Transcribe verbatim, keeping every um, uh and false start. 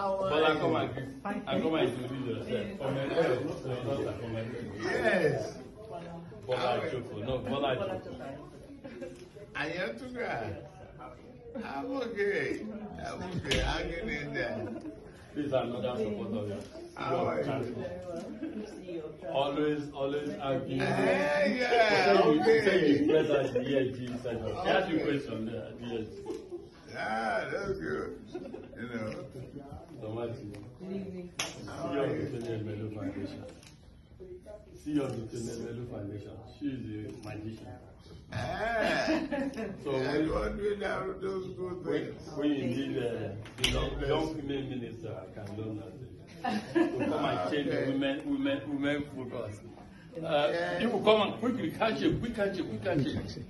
Bola, come and I come and introduce yourself. Yes. Bola Choko. No, Bola Choko. I am to God. I'm okay. I'm okay. Hanging in there. This is another support of yours. How are you? Always, always argue. Hey, yeah, okay. You say you press at the E S G section. I ask you a question there at the E S G. Ah, that's good. You know. So much. C E O of the Tony Elumelu Foundation. C E O of the Tony Elumelu Foundation. She is a magician. Ah, so I when, don't do that, those good when, things. when you need a uh, young female minister, I can learn that. To come and change the women, women, women focus. Uh, yeah. People come and quickly catch it, quick catch it, quick catch it.